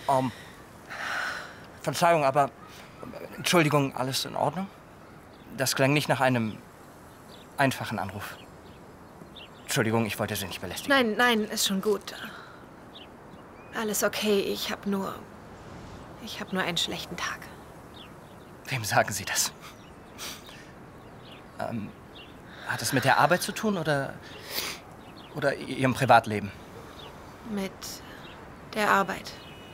Um, Verzeihung, aber... Entschuldigung, alles in Ordnung? Das klang nicht nach einem einfachen Anruf. Entschuldigung, ich wollte Sie nicht belästigen. Nein, nein, ist schon gut. Alles okay, ich hab nur einen schlechten Tag. Wem sagen Sie das? Hat es mit der Arbeit zu tun oder Ihrem Privatleben? Mit der Arbeit.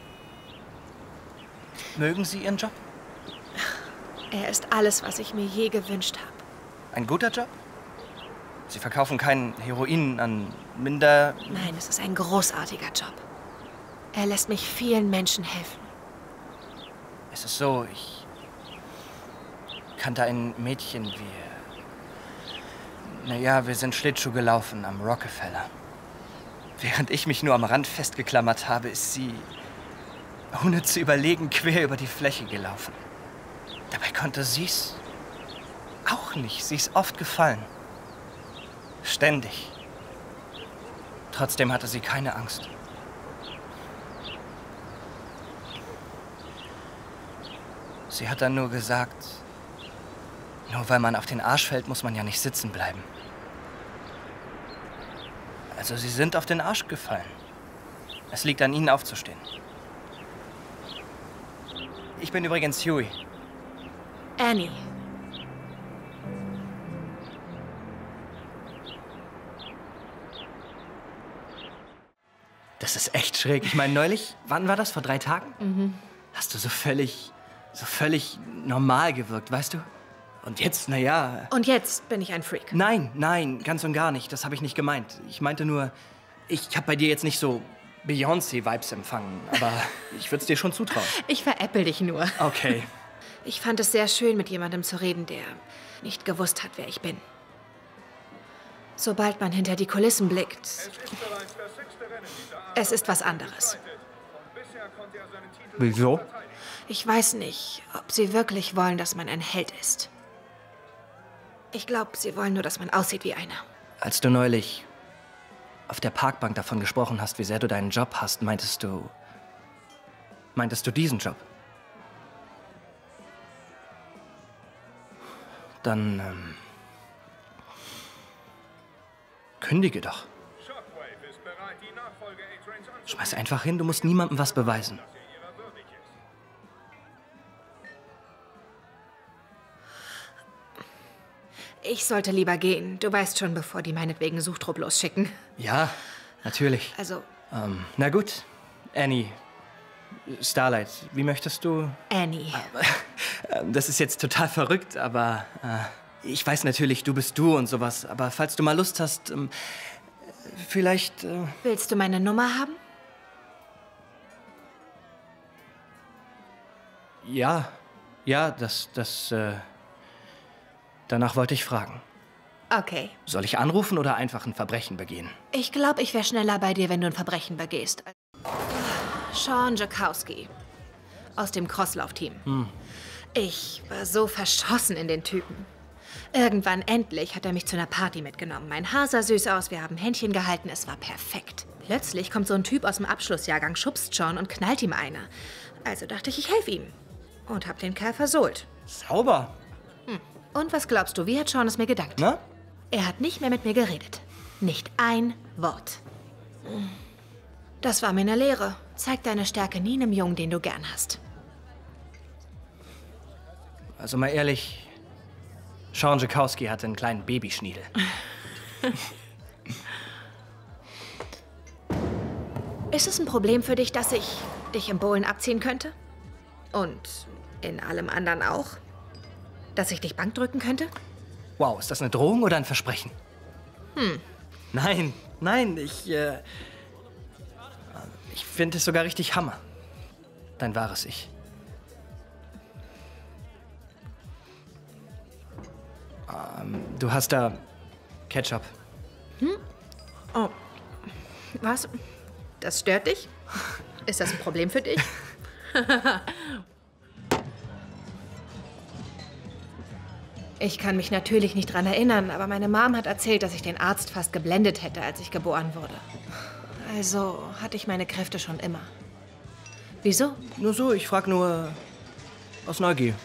Mögen Sie Ihren Job? Er ist alles, was ich mir je gewünscht habe. Ein guter Job? Sie verkaufen kein Heroin an minder... Nein, es ist ein großartiger Job. Er lässt mich vielen Menschen helfen. Es ist so, ich kannte ein Mädchen, wir sind Schlittschuh gelaufen am Rockefeller. Während ich mich nur am Rand festgeklammert habe, ist sie, ohne zu überlegen, quer über die Fläche gelaufen. Dabei konnte sie's auch nicht. Sie ist oft gefallen. Ständig. Trotzdem hatte sie keine Angst. Sie hat dann nur gesagt, nur weil man auf den Arsch fällt, muss man ja nicht sitzen bleiben. Also Sie sind auf den Arsch gefallen. Es liegt an Ihnen, aufzustehen. Ich bin übrigens Huey. Annie. Das ist echt schräg. Ich meine, neulich, wann war das? Vor 3 Tagen? Mhm. Hast du so völlig normal gewirkt, weißt du? Und jetzt, naja... Und jetzt bin ich ein Freak. Nein, ganz und gar nicht. Das habe ich nicht gemeint. Ich meinte nur, ich habe bei dir jetzt nicht so Beyoncé-Vibes empfangen. Aber ich würde es dir schon zutrauen. Ich veräppel dich nur. Okay. Ich fand es sehr schön, mit jemandem zu reden, der nicht gewusst hat, wer ich bin. Sobald man hinter die Kulissen blickt, es ist was anderes. Wieso? Ich weiß nicht, ob sie wirklich wollen, dass man ein Held ist. Ich glaube, sie wollen nur, dass man aussieht wie einer. Als du neulich auf der Parkbank davon gesprochen hast, wie sehr du deinen Job hast, meintest du diesen Job? Dann, kündige doch. Schmeiß einfach hin, du musst niemandem was beweisen. Ich sollte lieber gehen. Du weißt schon, bevor die meinetwegen Suchtrupp losschicken. Ja, natürlich. Also... na gut, Annie. Starlight, wie möchtest du? Annie. Das ist jetzt total verrückt, aber ich weiß natürlich, du bist du und sowas. Aber falls du mal Lust hast, vielleicht... Willst du meine Nummer haben? Ja, danach wollte ich fragen. Okay. Soll ich anrufen oder einfach ein Verbrechen begehen? Ich glaube, ich wäre schneller bei dir, wenn du ein Verbrechen begehst. Sean Jakowski. Aus dem Crosslauf-Team. Ich war so verschossen in den Typen. Irgendwann endlich hat er mich zu einer Party mitgenommen. Mein Haar sah süß aus, wir haben Händchen gehalten, es war perfekt. Plötzlich kommt so ein Typ aus dem Abschlussjahrgang, schubst Sean und knallt ihm eine. Also dachte ich, ich helfe ihm. Und hab den Kerl versohlt. Sauber. Und was glaubst du, wie hat Sean es mir gedankt? Na? Er hat nicht mehr mit mir geredet. Nicht ein Wort. Das war mir eine Lehre. Zeig deine Stärke nie einem Jungen, den du gern hast. Also mal ehrlich, Sean Jakowski hatte einen kleinen Babyschniedel. Ist es ein Problem für dich, dass ich dich im Bowlen abziehen könnte? Und in allem anderen auch? Dass ich dich bankdrücken könnte? Wow, ist das eine Drohung oder ein Versprechen? Nein, ich finde es sogar richtig Hammer. Dein wahres Ich. Du hast da Ketchup. Oh, was? Das stört dich? Ist das ein Problem für dich? Ich kann mich natürlich nicht dran erinnern, aber meine Mom hat erzählt, dass ich den Arzt fast geblendet hätte, als ich geboren wurde. Also hatte ich meine Kräfte schon immer. Wieso? Nur so, ich frag nur aus Neugier.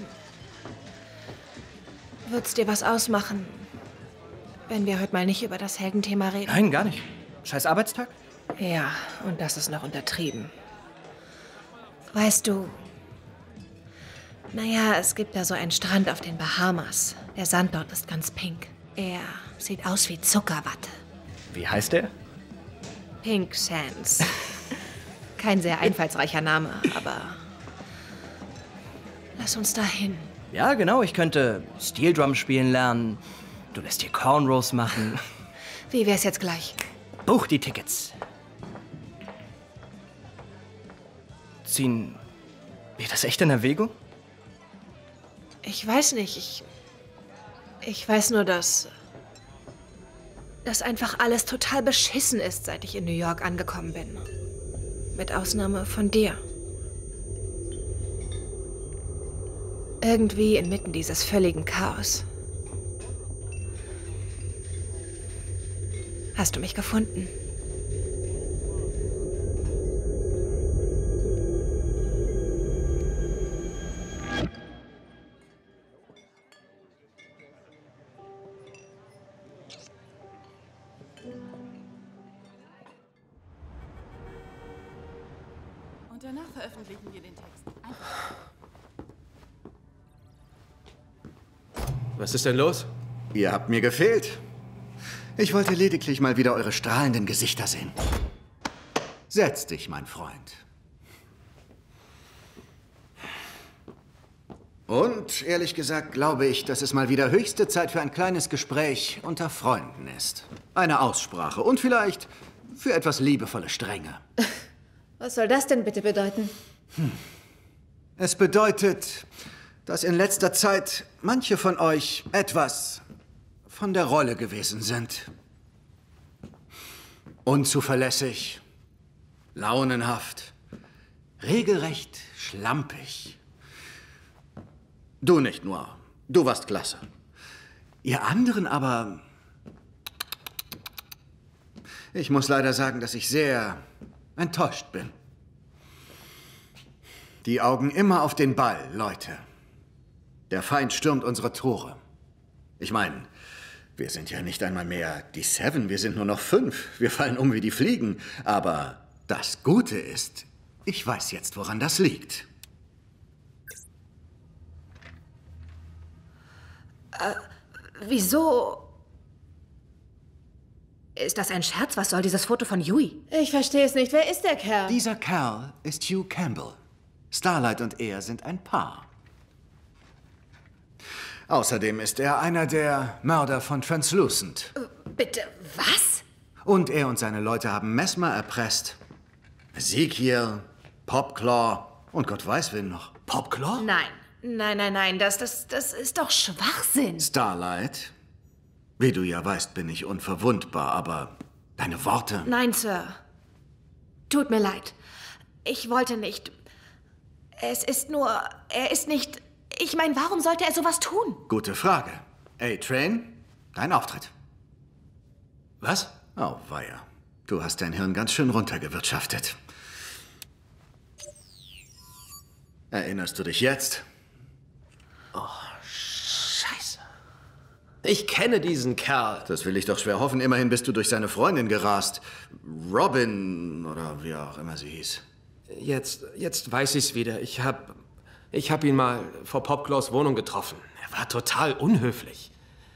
Wird's dir was ausmachen, wenn wir heute mal nicht über das Heldenthema reden? Nein, gar nicht. Scheiß Arbeitstag? Ja, und das ist noch untertrieben. Weißt du, naja, es gibt da so einen Strand auf den Bahamas. Der Sand dort ist ganz pink. Er sieht aus wie Zuckerwatte. Wie heißt der? Pink Sands. Kein sehr einfallsreicher Name, aber lass uns da hin. Ja, genau. Ich könnte Steel Drum spielen lernen. Du lässt dir Cornrows machen. Wie wär's jetzt gleich? Buch die Tickets. Ziehen wir das echt in Erwägung? Ich weiß nicht. Ich weiß nur, dass einfach alles total beschissen ist, seit ich in New York angekommen bin. Mit Ausnahme von dir. Irgendwie inmitten dieses völligen Chaos. Hast du mich gefunden? Und danach veröffentlichen wir den Text. Einfach. Was ist denn los? Ihr habt mir gefehlt. Ich wollte lediglich mal wieder eure strahlenden Gesichter sehen. Setz dich, mein Freund. Und ehrlich gesagt glaube ich, dass es mal wieder höchste Zeit für ein kleines Gespräch unter Freunden ist. Eine Aussprache und vielleicht für etwas liebevolle Strenge. Was soll das denn bitte bedeuten? Es bedeutet, dass in letzter Zeit manche von euch etwas von der Rolle gewesen sind. Unzuverlässig, launenhaft, regelrecht schlampig. Du nicht nur, du warst klasse. Ihr anderen aber... Ich muss leider sagen, dass ich sehr enttäuscht bin. Die Augen immer auf den Ball, Leute. Der Feind stürmt unsere Tore. Ich meine, wir sind ja nicht einmal mehr die Seven, wir sind nur noch 5. Wir fallen um wie die Fliegen. Aber das Gute ist, ich weiß jetzt, woran das liegt. Wieso? Ist das ein Scherz? Was soll dieses Foto von Yui? Ich verstehe es nicht. Wer ist der Kerl? Dieser Kerl ist Hugh Campbell. Starlight und er sind ein Paar. Außerdem ist er einer der Mörder von Translucent. Bitte, was? Und er und seine Leute haben Mesmer erpresst. Ezekiel, Popclaw und Gott weiß wen noch. Popclaw? Nein. Das ist doch Schwachsinn. Starlight? Wie du ja weißt, bin ich unverwundbar, aber deine Worte... Nein, Sir. Tut mir leid. Ich wollte nicht. Es ist nur... Er ist nicht... Ich meine, warum sollte er sowas tun? Gute Frage. A-Train, dein Auftritt. Was? Oh, weia. Du hast dein Hirn ganz schön runtergewirtschaftet. Erinnerst du dich jetzt? Scheiße. Ich kenne diesen Kerl. Das will ich doch schwer hoffen. Immerhin bist du durch seine Freundin gerast. Robin oder wie auch immer sie hieß. Jetzt weiß ich's wieder. Ich hab ihn mal vor Popclaws Wohnung getroffen. Er war total unhöflich.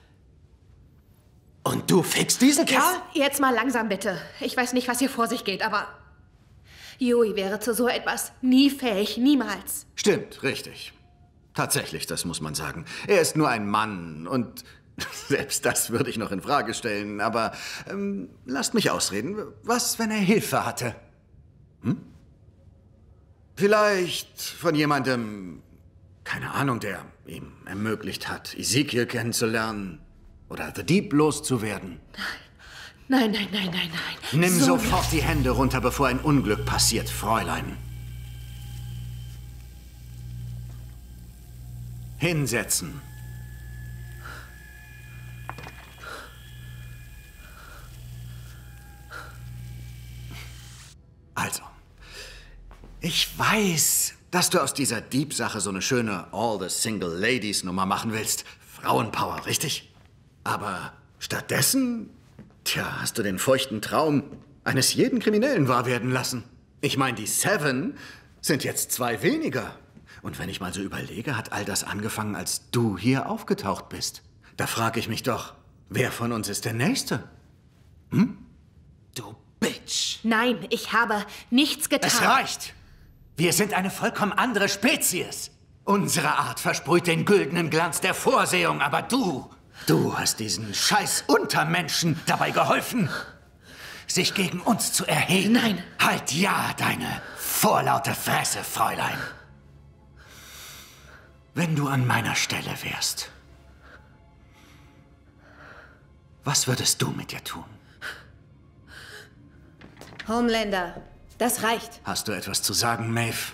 Und du fickst diesen Kerl? Jetzt mal langsam, bitte. Ich weiß nicht, was hier vor sich geht, aber... Yui wäre zu so etwas nie fähig, niemals. Stimmt, richtig. Tatsächlich, das muss man sagen. Er ist nur ein Mann und selbst das würde ich noch in Frage stellen. Aber lasst mich ausreden. Was, wenn er Hilfe hatte? Vielleicht von jemandem, keine Ahnung, der ihm ermöglicht hat, Ezekiel kennenzulernen oder The Deep loszuwerden. Nein. Nimm So sofort die Hände runter, bevor ein Unglück passiert, Fräulein. Hinsetzen. Also, Ich weiß, dass du aus dieser Dieb-Sache so eine schöne All-the-Single-Ladies-Nummer machen willst. Frauenpower, richtig? Aber stattdessen, hast du den feuchten Traum eines jeden Kriminellen wahr werden lassen. Ich meine, die Seven sind jetzt 2 weniger. Und wenn ich mal so überlege, hat all das angefangen, als du hier aufgetaucht bist. Da frage ich mich doch, wer von uns ist der Nächste? Du Bitch. Nein, ich habe nichts getan. Es reicht! Wir sind eine vollkommen andere Spezies. Unsere Art versprüht den güldenen Glanz der Vorsehung, aber du hast diesen scheiß Untermenschen dabei geholfen, sich gegen uns zu erheben. Nein. Halt ja deine vorlaute Fresse, Fräulein. Wenn du an meiner Stelle wärst, was würdest du mit dir tun? Homelander, das reicht. Hast du etwas zu sagen, Maeve?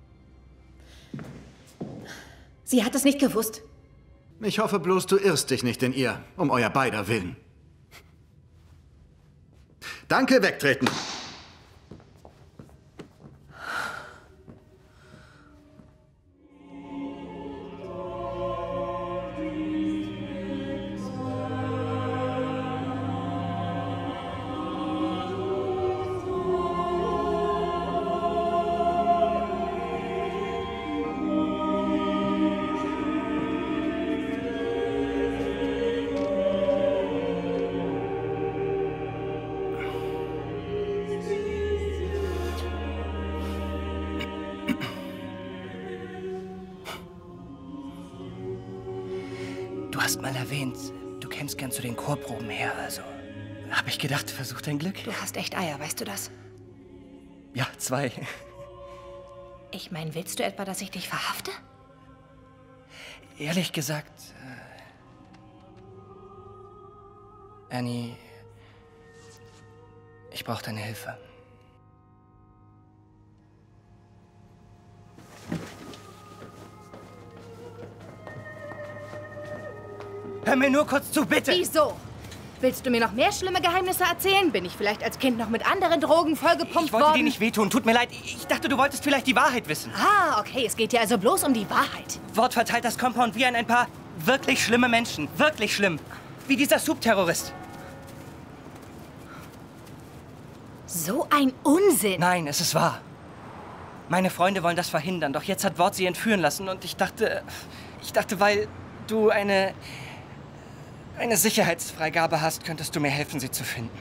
Sie hat es nicht gewusst. Ich hoffe bloß, du irrst dich nicht in ihr, um euer beider Willen. Danke, wegtreten. Du hast mal erwähnt, du kämst gern zu den Chorproben her, also habe ich gedacht, versuch dein Glück. Du hast echt Eier, weißt du das? Ja, 2. Ich meine, willst du etwa, dass ich dich verhafte? Ehrlich gesagt, Annie, ich brauche deine Hilfe. Hör mir nur kurz zu, bitte! Wieso? Willst du mir noch mehr schlimme Geheimnisse erzählen? Bin ich vielleicht als Kind noch mit anderen Drogen vollgepumpt Ich wollte worden? dir nicht wehtun, tut mir leid. Ich dachte, du wolltest vielleicht die Wahrheit wissen. Ah, okay, es geht dir also bloß um die Wahrheit. Wort verteilt das Compound wie an ein paar wirklich schlimme Menschen. Wirklich schlimm. Wie dieser Subterrorist. So ein Unsinn. Nein, es ist wahr. Meine Freunde wollen das verhindern, doch jetzt hat Wort sie entführen lassen und ich dachte, weil du eine Sicherheitsfreigabe hast, könntest du mir helfen, sie zu finden.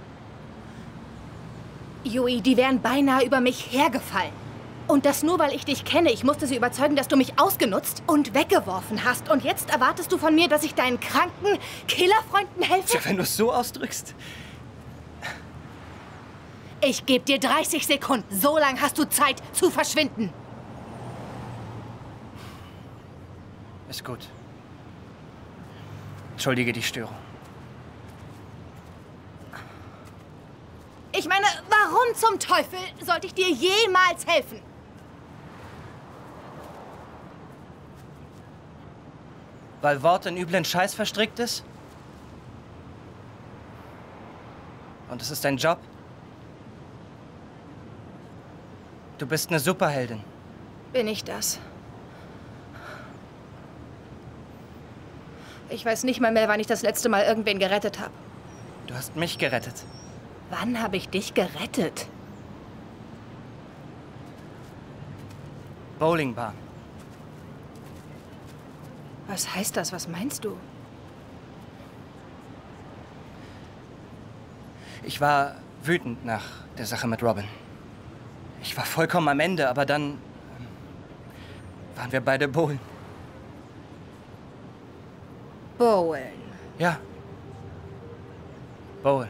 Yui, die wären beinahe über mich hergefallen. Und das nur, weil ich dich kenne. Ich musste sie überzeugen, dass du mich ausgenutzt und weggeworfen hast. Und jetzt erwartest du von mir, dass ich deinen kranken Killerfreunden helfe? Tja, wenn du es so ausdrückst. Ich gebe dir 30 Sekunden. So lange hast du Zeit zu verschwinden. Ist gut. Entschuldige die Störung. Ich meine, warum zum Teufel sollte ich dir jemals helfen? Weil Wort in üblen Scheiß verstrickt ist? Und es ist dein Job? Du bist eine Superheldin. Bin ich das? Ich weiß nicht mal mehr, wann ich das letzte Mal irgendwen gerettet habe. Du hast mich gerettet. Wann habe ich dich gerettet? Bowlingbahn. Was heißt das? Was meinst du? Ich war wütend nach der Sache mit Robin. Ich war vollkommen am Ende, aber dann waren wir beide bowlen. Bowlen. Ja. Bowlen.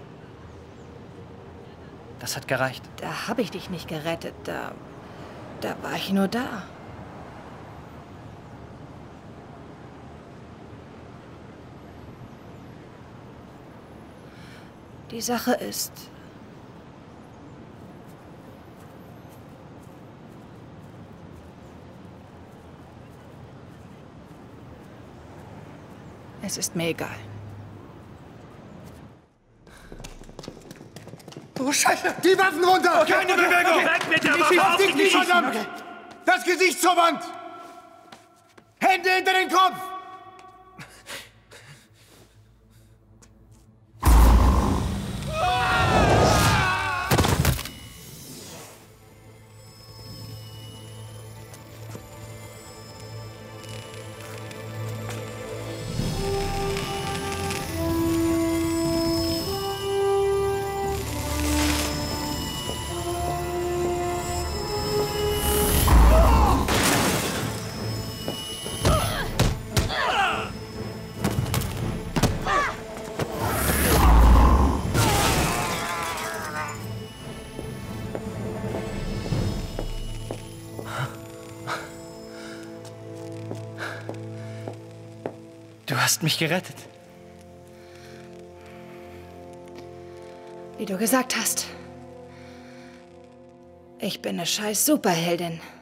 Das hat gereicht. Da habe ich dich nicht gerettet. Da war ich nur da. Die Sache ist... Es ist mir egal. Oh, Scheiße! Die Waffen runter! Keine Bewegung! Weg mit der Waffe! Auf die Knie, verdammt! Das Gesicht zur Wand! Hände hinter den Kopf! Du hast mich gerettet. Wie du gesagt hast. Ich bin eine scheiß Superheldin.